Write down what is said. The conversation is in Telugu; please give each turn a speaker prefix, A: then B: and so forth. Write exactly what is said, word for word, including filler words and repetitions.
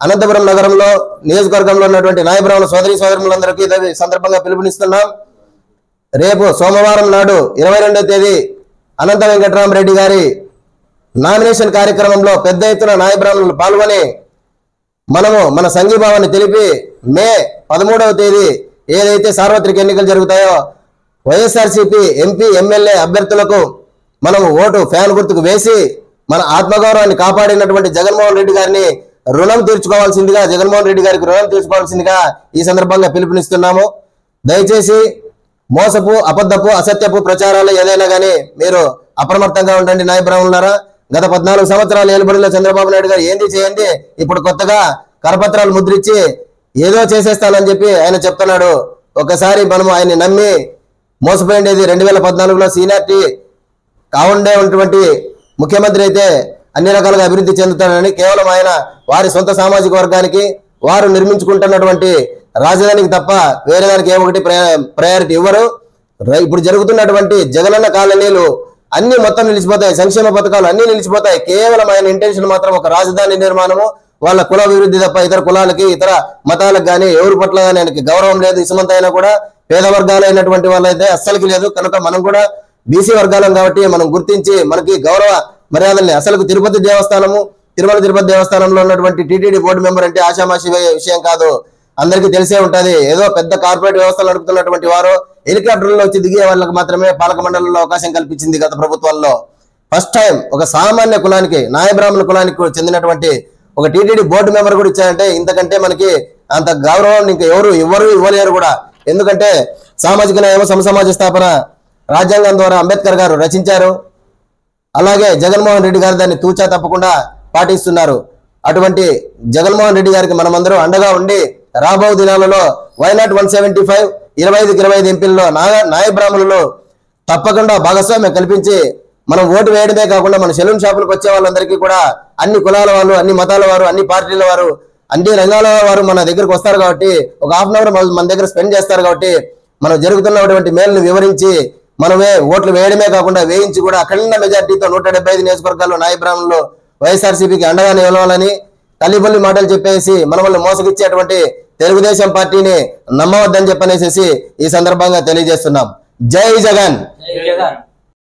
A: అనంతపురం నగరంలో నియోజకవర్గంలో ఉన్నటువంటి నాయ బ్రాహ్మణ సోదరి సోదరులందరికీ ఈ సందర్భంగా పిలుపునిస్తున్నాం. రేపు సోమవారం నాడు ఇరవై రెండవ తేదీ అనంత వెంకటరామరెడ్డి గారి నామినేషన్ కార్యక్రమంలో పెద్ద ఎత్తున నాయ బ్రాహ్మణులు పాల్గొని మనము మన సంఘీభావాన్ని తెలిపి మే పదమూడవ తేదీ ఏదైతే సార్వత్రిక ఎన్నికలు జరుగుతాయో వైఎస్ఆర్సీపీ ఎంపీ ఎమ్మెల్యే అభ్యర్థులకు మనము ఓటు ఫ్యాన్ గుర్తుకు వేసి మన ఆత్మగౌరవాన్ని కాపాడినటువంటి జగన్మోహన్ రెడ్డి గారిని రుణం తీర్చుకోవాల్సిందిగా జగన్మోహన్ రెడ్డి గారికి రుణం తీర్చుకోవాల్సిందిగా ఈ సందర్భంగా పిలుపునిస్తున్నాము. దయచేసి మోసపు అబద్ధపు అసత్యపు ప్రచారాలు ఏదైనా కానీ మీరు అప్రమత్తంగా ఉండండి. నాయ బ్రాహ్మణులారా, గత పద్నాలుగు సంవత్సరాల ఏలుబడిలో చంద్రబాబు నాయుడు గారు ఏంది చేయండి, ఇప్పుడు కొత్తగా కరపత్రాలు ముద్రించి ఏదో చేసేస్తానని చెప్పి ఆయన చెప్తున్నాడు. ఒకసారి మనం ఆయన్ని నమ్మి మోసపోయిండేది. రెండు వేల పద్నాలుగులో సీనియారిటీ కావుండే ఉన్నటువంటి ముఖ్యమంత్రి అయితే అన్ని రకాలుగా అభివృద్ధి చెందుతాడని కేవలం ఆయన వారి సొంత సామాజిక వర్గానికి వారు నిర్మించుకుంటున్నటువంటి రాజధానికి తప్ప వేరే దానికి ఏ ఒకటి ప్రయారిటీ ఇవ్వరు. ఇప్పుడు జరుగుతున్నటువంటి జగనన్న కాలనీలు అన్ని మొత్తం నిలిచిపోతాయి, సంక్షేమ పథకాలు అన్ని నిలిచిపోతాయి. కేవలం ఆయన ఇంటెన్షన్ మాత్రం ఒక రాజధాని నిర్మాణము, వాళ్ళ కుల అభివృద్ధి తప్ప ఇతర కులాలకి ఇతర మతాలకు కానీ ఎవరి పట్ల కానీ ఆయనకి గౌరవం లేదు. ఇసుమంత అయినా కూడా పేద వర్గాలైనటువంటి వాళ్ళైతే అస్సలకి లేదు. కనుక మనం కూడా బీసీ వర్గాలం కాబట్టి మనం గుర్తించి మనకి గౌరవ మర్యాదల్ని అసలు తిరుపతి దేవస్థానము తిరుమల తిరుపతి దేవస్థానంలో ఉన్నటువంటి టీటీడీ బోర్డు మెంబర్ అంటే ఆషామాషి విషయం కాదు, అందరికీ తెలిసే ఉంటది. ఏదో పెద్ద కార్పొరేట్ వ్యవస్థలు నడుపుతున్నటువంటి వారు హెలికాప్టర్లో వచ్చి దిగే వాళ్ళకి మాత్రమే పాలక మండలిలో అవకాశం కల్పించింది గత ప్రభుత్వాల్లో. ఫస్ట్ టైం ఒక సామాన్య కులానికి నాయ బ్రాహ్మణ కులానికి చెందినటువంటి ఒక టీటీడీ బోర్డు మెంబర్ కూడా ఇచ్చారంటే ఇంతకంటే మనకి అంత గౌరవం ఇంకా ఎవరు ఎవరు ఇవ్వలేరు కూడా. ఎందుకంటే సామాజిక న్యాయం సమసమాజ స్థాపన రాజ్యాంగం ద్వారా అంబేద్కర్ గారు రచించారు. అలాగే జగన్మోహన్ రెడ్డి గారు దాన్ని తూచా తప్పకుండా పాటిస్తున్నారు. అటువంటి జగన్మోహన్ రెడ్డి గారికి మనమందరం అండగా ఉండి రాబో దినాలలో వైనాట్ వన్ సెవెంటీ ఫైవ్ ఇరవై ఐదుకి ఇరవై ఐదు ఎంపీల్లో నాయ నాయ బ్రాహ్మణులు తప్పకుండా భాగస్వామ్యం కల్పించి మనం ఓటు వేయడమే కాకుండా మన సెలూన్ షాపులకు వచ్చే వాళ్ళందరికీ కూడా అన్ని కులాల వాళ్ళు, అన్ని మతాల వారు, అన్ని పార్టీల వారు, అన్ని రంగాల వారు మన దగ్గరకు వస్తారు కాబట్టి ఒక హాఫ్ అన్ అవర్ మన దగ్గర స్పెండ్ చేస్తారు కాబట్టి మనం జరుగుతున్నటువంటి మేలును వివరించి మనమే ఓట్లు వేయడమే కాకుండా వేయించి కూడా అఖండ మెజార్టీతో నూట డెబ్బై ఐదు నియోజకవర్గాల్లో నాయ బ్రాహ్మణులు వైఎస్ఆర్సీపీకి అండగా నిలవాలని తల్లిబల్లి మాటలు చెప్పేసి మనల్ని మోసగిచ్చేటువంటి తెలుగుదేశం పార్టీని నమ్మవద్దని చెప్పనేసి ఈ సందర్భంగా తెలియజేస్తున్నాం. జై జగన్.